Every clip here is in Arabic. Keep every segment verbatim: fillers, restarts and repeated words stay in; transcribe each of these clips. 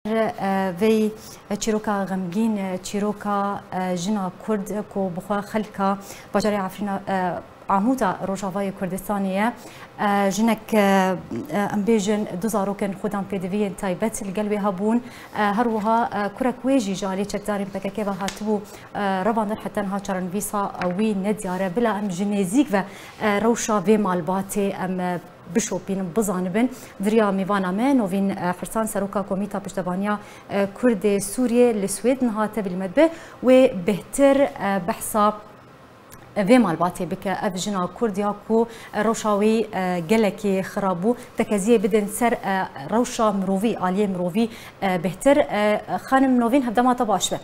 في تشيروكا غمجين تشيروكا جنا كرد كو بخوا خلكا بجاري عفرينا عمودا روجافاي كردستانية جنك امبيجن دوزاروكن خودم بيدوين تايبت القلبي هابون هروها كرك ويجي جالي تشدارين بكاكيبا هاتبو ربان حتى هاتشارن فيسا وي ندياره بلا ام جينيزيك و روشا في مالباتي ام بشوبين بزانبن دريا ميوانا من وفين حرسان سروكا كوميتا بشتبانيا كرد سوريا لسويد نهاته بالمدبه وبهتر بحثا في مالباتي بك افجنا كرديا كو روشاوي جلكي خرابو تكازيه بدن سر روشا مروفي علي مروفي بهتر خانم نوفين هبدا ما تباش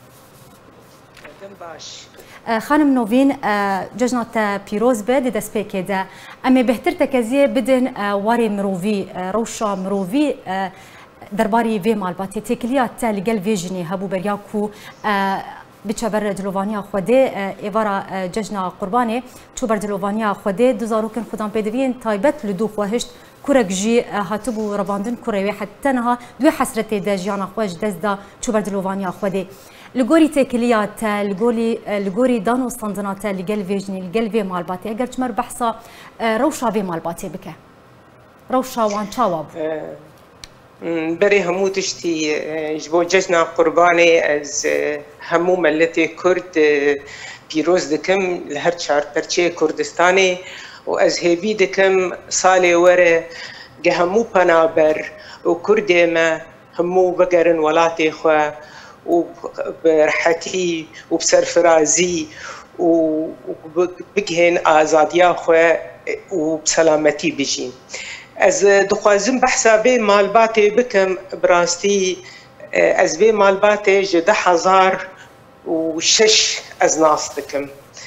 باش خانم نوفين ججنات بيروز بد دس بكده اما بهتر تكازيه بدن واري مروفي روشا مروفي درباري في مالباتي تكليات تال قلب فيجني هبو برياكو بتشبر دلوفانيا خودي إيفارا ججنا قرباني تشبر دلوفانيا خودي دوزاروكن خدام بدوين تايبت لدو خوهشت كورك جي هاتبو رباندن كوري حتى نها دو حسرتي دا جيانا خوش دزدا تشبر دلوفانيا خودي لغوري تكليات لغوري لغوري دانو صندنات لقل فيجني لقل في مالباتي اگر تمر بحثا روشا في مالباتي بك روشا وان تشاوب بري همو تشتي جبو ججنا قرباني از همو ملتي كرد بيروز دكم لهر شهر برچه كردستاني و از هيبي دكم صالي ورا همو پنابر و كردي ما همو بقرن ولاتي خوا و برحتي و بسرفرازي و بقهن آزاديا خوا و بسلامتي بجين از دخوازم بحثا بي مالباتي بكم براستي از بي مالباتي جده حزار وشش از ناس دكم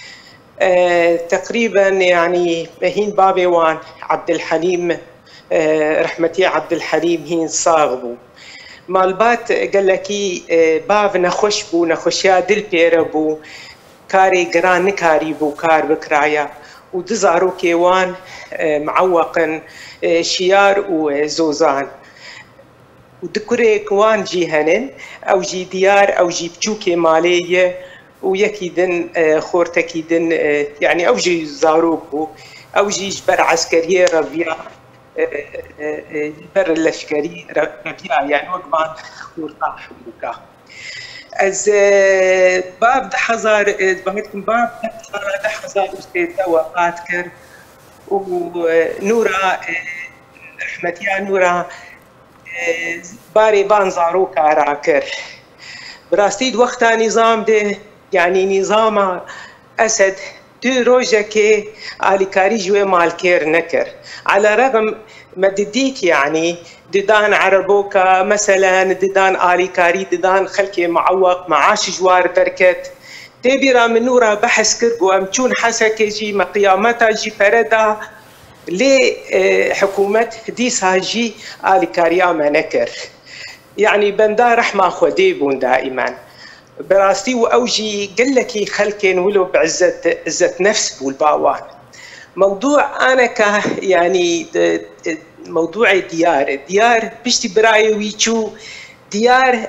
تقريبا يعني هين بابي وان عبد الحليم رحمتي عبد الحليم هين صاغبو مالبات قال لكي باف نخش بو نخشيا دل بيربو كاري قران نكاري بو كار بكرايا ودزارو كيوان معوقن شيار وزوزان ودكوري كوان جي هنن او جي ديار او جي بجوكي ماليه ويكيدن خورتكيدن يعني او جي زاروكو او جي جبر عسكريه ربيع جبر اللشكري ربيع يعني وقبان خورتا حبوكا از باب ده حزار بهتكم باب ده حزار استيتا وقات كر ونورا رحمتيا نورا باري بان زاروكا راكر براستيد وقتا نظام ده يعني نظام اسد دو روجكي على كاري جوي مالكير نكر على رغم مدديك يعني ددان عربوكا مثلا ددان آلي كاري ددان خلكي معوق معاش جوار بركت تبيرا من نورا بحث كرقو امچون حسكي جي مقيامتا جي فردا لي حكومة ديسا جي آلي كاريا ما نكر يعني بندا رحمة خديبون دائما براستي واوجي قلكي خلكين ولو بعزة عزة نفس بولباوان موضوع انا ك يعني موضوع ديار ديار بشتي براي ويچو ديار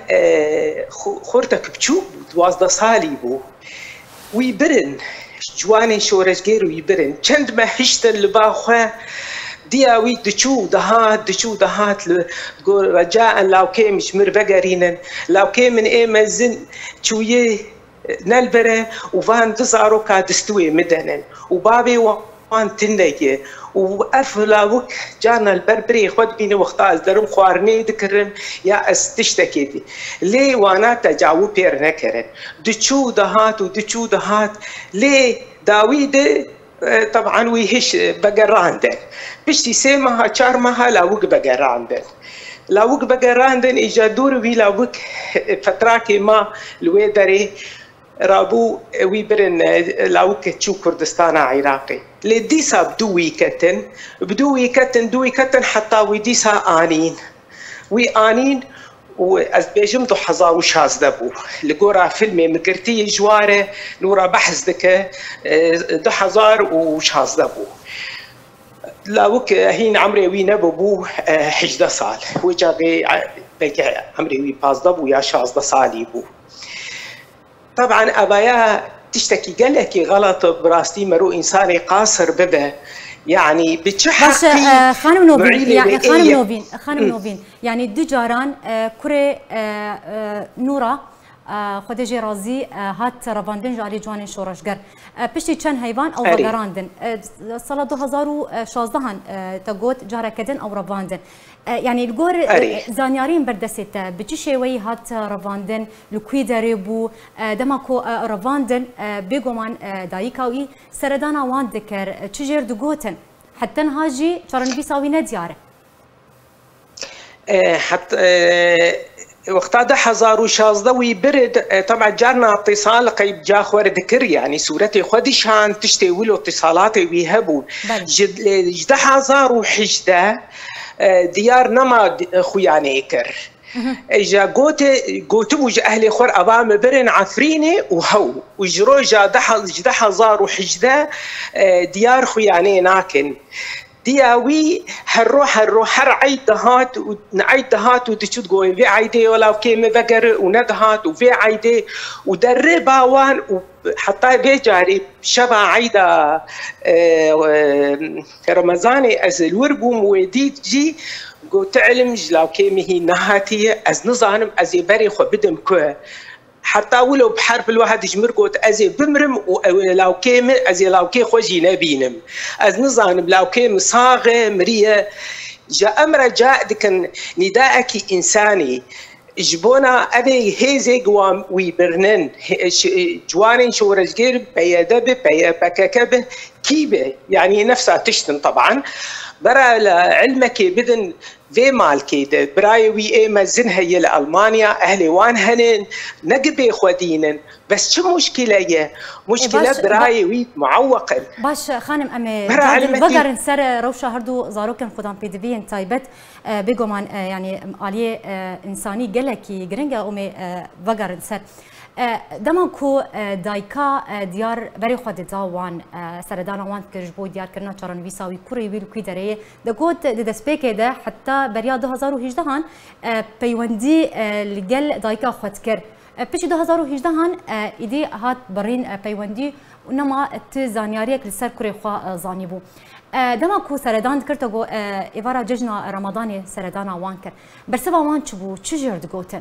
خورتك بچو دوازده سالي بو ويبرن جواني شورشگير ويبرن چند ما هشت لباخوا دياوي دچو دهات دچو دهات رجاء لو كي مش مربقرينن لو كي من ايه مزن چويه نلبره وفان دزارو كادستوي مدنن وبابي وان تنية وأفلاوك جانا البربري خود بيني وقتا أزدرم خوارني ذكرم يا استشتكيتي ليه وانا تجاوب بير نكرن دچو دهات ودچو دهات ليه داويد طبعا ويهش بقراندن بشتي سيمها چارمها لاوك بقراندن لاوك بقراندن إجا دور وي لاوك فتراكي ما الويدري رابو ويبرن لاوك تشو كردستان عراقي لديسا بدوي كتن بدوي كتن دوي كتن حتى ويديسا آنين وي آنين وأزبيجم دو حظا وشاز دبو لقورا فيلمي مكرتي جواره نورا بحث دكه دو حزار وشاز دبو لاوك هين عمري وين ببو حجدة صال وجاقي بيجي عمري وي بازدب ويا شازده صالي بو. طبعا ابايا تشتكي قال لك غلط براستي مرو انساني قاصر ببه يعني بتشحقي آه خانم نوفين يعني خانم نوفين خانم نوفين يعني دو جاران آه كري آه آه نورا خودجی رازی هات رواندن جاری جوان شورشگر پشتی چند حیوان او وگراندن سال دو هزار و شازده هن تگوت جاره کدن او رواندن يعني الجور زانيارين بردست بتشي شوي هات رواندن لكوي دريبو دماكو رواندن بيجومان دايكاوي سردانا وان ذكر تشجر دغوتن حتى هاجي شرن بيساوي ندياره حتى وقتا ده هزار وشازده ويبرد طبعا جارنا اتصال قيب جا خور ذكر يعني صورتي خدشان تشتي ولو اتصالاتي ويهبوا جد هزار وحجده ديار نما خوياني كر اجا قوت قوت وج اهلي خور ابام برن عفريني وهو وجرو جا ده هزار وحجده ديار خوياني ناكن دياوي هالروح هالروح هر عيد دهات ونعيد دهات وتشوت قوي في عيدي ولا كيم بقر وندهات وفي عيدي ودربا وان وحتى بيجاري شبع عيدا رمضاني از الورقوم وديد جي قو تعلم جلاو كيمي هي نهاتي از نظام از يبري خو بدم كو حتى ولو بحرب الواحد يجمر قوت ازي بمرم ولو كيم ازي لو كي خوجي نبينم از نظام لو كيم صاغه مريه جاء امر جاء دكن نداءك انساني جبونا ابي هيزي قوام ويبرنن جوانين شورجير بيدب بككب كيبه يعني نفسها تشتم طبعا برا علمك بدن في مال كيده براي وي اي مزن هي لالمانيا اهلي وان هنن نقبي خودينن بس شو مشكله هي مشكله براي وي معوقه باش خانم امي بقر نسر روشه هردو زاروكن خدام بي دي في تايبت بيجومان يعني اليه انساني قالكي جرينجا امي بقر نسر دمانكو دايكا ديار بري خود داوان سردانا وان كرجبو ديار كرنا چارن ويساوي كوري ويل كوي دري دغوت دسبيكه ده حتى بريا دو هزار وهجده هان بيوندي لجل دايكا خود كر بيش دو هزار وهجده هان ايدي هات برين بيوندي ونما تزانياريك لسر كوري خوا زانيبو دمانكو سردان كرتغو ايفارا ججنا رمضاني سردانا وان كر برسبا وان چبو چجر دغوتن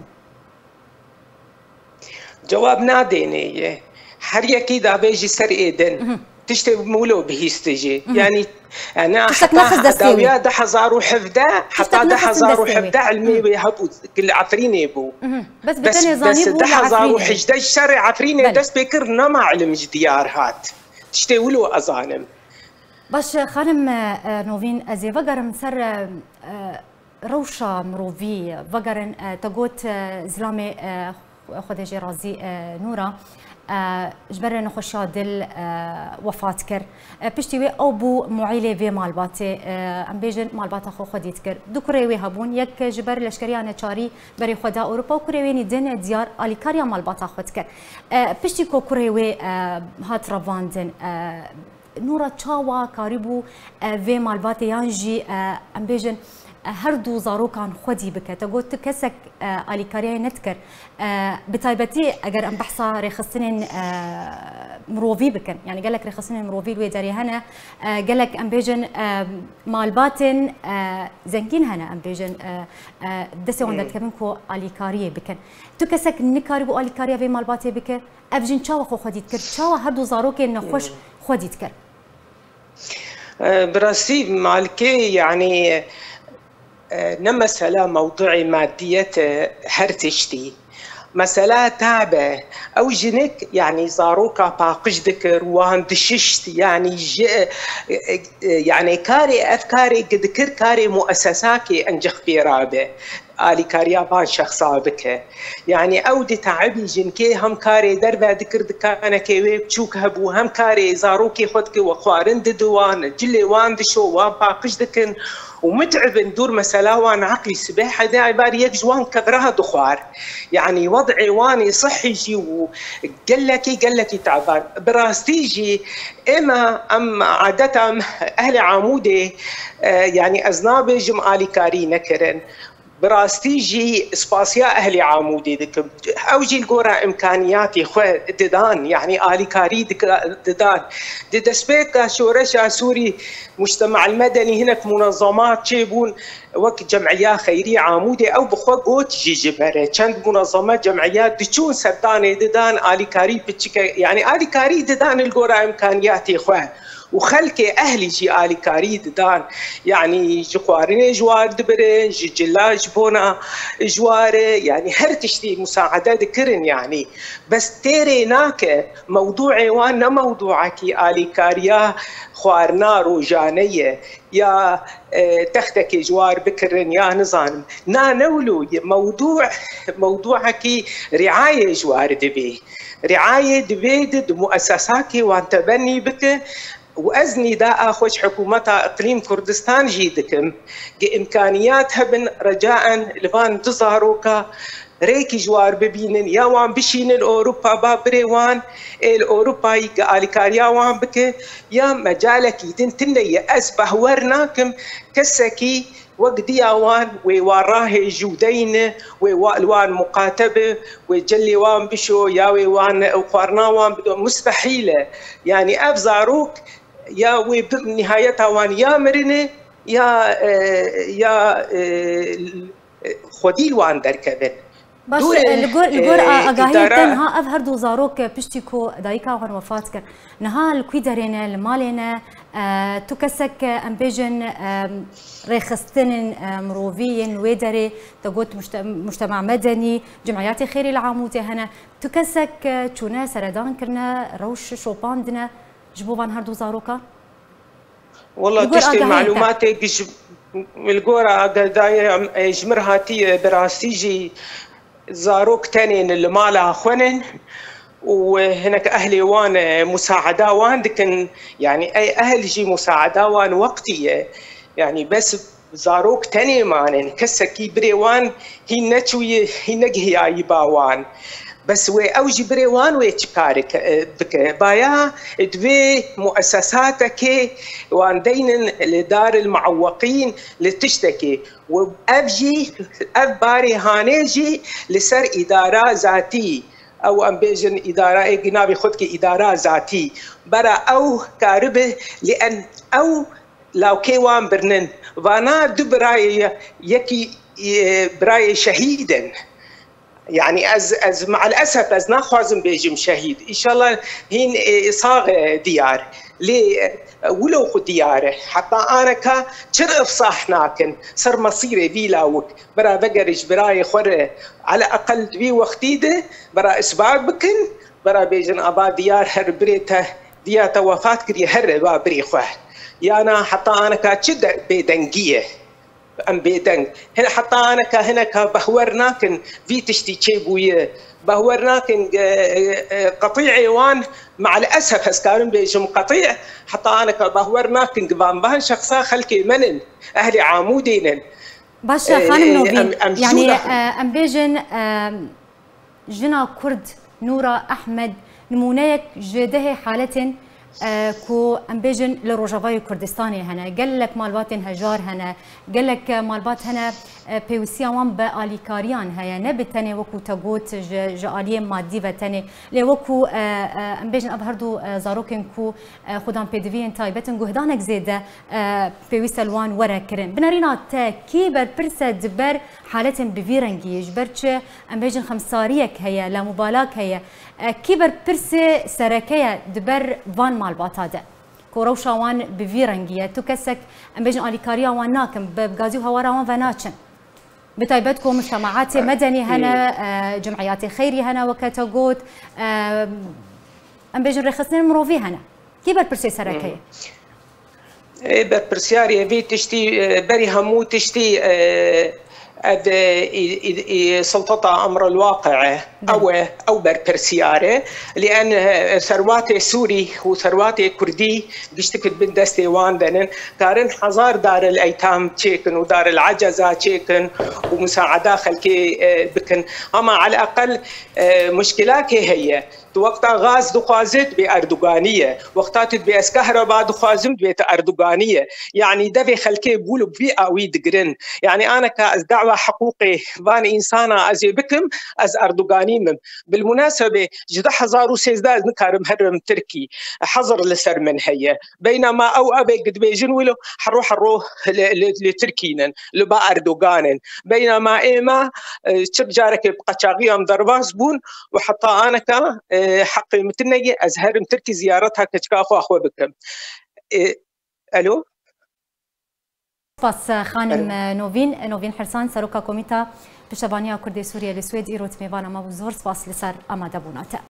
جواب ناديني هر يكي دا بيجي سر ايدن تشتي مولو بهيستجي يعني انا حتى داويا ده هزار وحفده حتى ده هزار وحفده علمي بيهبوا كل عفريني بو بس بس بس ده هزار وحجده الشرع عفريني دس بكر نما علم ديار هات تشتي ولو ازانم باش خانم نوفين ازي فقرم سر روشا مروفي فقرن تقوت زلامي خودجی رازی نورا جبر نخوشا دل وفات کر پشتی وی او بو معیله وی مالباته ام بیجن مالباته خو خودیت کر دو کروی هبون یک جبر لشکریان چاری بری خدا اروپا و کروی ندن دیار آلیکاریا مالباته خود کر پشتی کو کروی هات رواندن نورا چاوا کاریبو وی مالباته یانجی ام بیجن هر دو زاروكان خودي بك تقول كسك اليكاريا نتكر بتايبتي اگر ام بحصا رخصتين مروفي بكن يعني قال لك رخصتين مروفي الويداري هنا قال لك ام بيجن مالباتن زنكين هنا ام بيجن دسي وندت كمنكو اليكاريا بكن تو كسك نكاري بو اليكاريا في مالباتي بك ابجن تشاو خو خودي تكر تشاو هر دو زاروكين نخوش خودي تكر براسي مالكي يعني نما مسألة موضوعي مادية هرتشتي مسألة تابع أو جنك يعني زاروكا باقش ذكر وان دششت يعني ج يعني كاري أفكاري قد كر كاري مؤسساكي أنجخ بيرابة آلي كاريابان شخصا بك يعني أودي تعبي جنكي هم كاري دربا ذكر دكانة كيوي بشوك هبو هم كاري زاروكي خدك وخوارن ددوان جلي وان دشو وان باقش ذكر ومتعب ندور مسألة وان عقلي سباحة دا عباري يك جوان كبرها دخوار يعني وضعي واني صحي جي وقلكي قلكي تعبان براستيجي إما أم عادة أهل عمودي يعني أزنابي جمالي كاري نكرن براستي جي سباسيا اهلي عامودي دك اوجي الجورا امكانياتي خو ددان يعني الي كاري ددان ددسبيك شورشا سوري مجتمع المدني هناك منظمات شيبون وقت جمعيات خيريه عامودي او بخو قوت جي جبره كانت منظمات جمعيات دشون سداني ددان الي كاري بتشك يعني الي كاري ددان الجورا امكانياتي خو وخلكي اهلي جي الي كاري ددان يعني جوارين جوار دبرين جي جلاج بونا جوار يعني هر تشتي مساعدات كرن يعني بس تيري ناك موضوعي وانا موضوعك الي كاريا خوارنا روجانيه يا تختك جوار بكرن يا نظام نا نولو موضوع موضوعك رعايه جوار دبي رعايه دبي ضد مؤسساتك وانت بني بك وأزني دا أخوش حكومتها إقليم كردستان جيدكم إمكانياتها بن رجاء لفان تظهروكا ريكي جوار ببينن يا وان بشين الأوروبا بابري وان الأوروبا يقالي كاريا وان بك يا مجالك يدن تنية أسبه ورناكم كسكي وقدي وان ووراه جودين ووان مقاتبه وجلي وان بشو يا وان وقرنا وان مستحيله يعني افزاروك يا وبنهايتها وان يا مرنه يا يا خديل وان دركبن باش الجور الجور اغاهي تنها اظهر دو زاروك بشتيكو دايكا وان وفاتك نها الكويدرين المالينا أه تكسك امبيجن أه ريخستن أه مروفيين ويدري تقول مجتمع مدني جمعيات خيري العاموتي هنا تكسك تشونا سردان كرنا روش شوباندنا جبوبان هردو زاروكا والله تشتي معلوماتي الجورا قداي جمرها تي براسيجي زاروك تانين اللي مالها خونن وهناك اهلي وان مساعده وان دكن يعني اي اهل جي مساعده وان وقتيه يعني بس زاروك تاني مانن كسكي بريوان هي نتوي هي نجهي ايباوان بس وي اوجي بريوان وي تشكارك بك بايا دوي مؤسساتك وان دين لدار المعوقين لتشتكي وابجي اباري هانيجي لسر اداره ذاتي او ام بيجن اداره جنابي خدك اداره ذاتي برا او كاربه لان او لو كيوان برنن وانا دبراي يكي براي شهيدا يعني از از مع الاسف از ناخذ بيجم شهيد ان شاء الله هين صاغ ديار لي ولو خد دياره حتى انا كا شرف صاحناكن صار مصيري بيلاوك برا بقرج براي خور على اقل بي وقتيده برا اسباب بكن برا بيجن ابا ديار هر بريته دياته وفات كري هر با بري خوه يانا حتى انا كا شد بيدنجيه ام بيدنج هنا حتى انا كا هنا كا بهورناكن في تشتي تشيبويه بهورناكن قطيع ايوان مع الاسف هسكارن بيجم قطيع حتى انا كا بهورناكن قبان بان شخصا خلكي منن اهلي عامودين باش خانم نوبين يعني ام بيجن جنا كرد نورا احمد نمونيك جده حالة كو امبيجن لروجافاي كردستاني هنا قال لك مالبات هجار هنا قال لك مالبات هنا بيوسيا وان باليكاريان هيا نبتني وكو تاغوت جاليه مادي وتني لي وكو امبيجن ابهردو زاروكن كو خدام بيدفين تايبتن غهدانك زيده بيوسلوان ورا كرن بنارينا تا كيبر برسه دبر حالة بفيرنجي جبرتش امبيجن خمساريك هيا لا مبالاك هيا كيبر برسه سركيه دبر فان مالبات هذا كوروشا وان بفيرنجيه تكسك امبيجن اليكاريا وان ناكم بغازي هوارا وان فناتشن بتايبتكم مجتمعات مدني هنا جمعيات خيري هنا وكتاغوت امبيجن رخصنا مروفي هنا كيبر برسي سركيه اي برسياري في تشتي بري همو تشتي اد سلطة امر الواقع او او برسياره لان ثروات سوري وثروات كردي بيشتكت بين دستي واندن كارن حزار دار الايتام تشيكن ودار العجزه تشيكن ومساعدات خلكي بكن اما على الاقل مشكلات هي وقتها غاز دخازت باردوغانيه وقتات بيس كهرباء دخازمت بيت اردوغانيه يعني دبي خلكي بولو بي اوي دقرن يعني انا كدعوه و حقوقي بان إنسانا أزي بكم أز أردوغاني مم. بالمناسبة جدا هزار وسيزداد نكارم هرم تركي حظر لسر من هي بينما أو أبي قد بيجن ولو حروح الروح لتركينا لبا أردوغان بينما إيما ترجارك بقشاقيام درباس بون وحتى أنا كا حقي متنجي أزهرم تركي زيارتها كتكافو أخوة بكم. ألو سپاس خانم نوین نوین حرسان سروکا کمیتا پشتوانیا کرد سوریه لسوید ایروت میوان ما بزرگ سپاس لسر آماده بونات.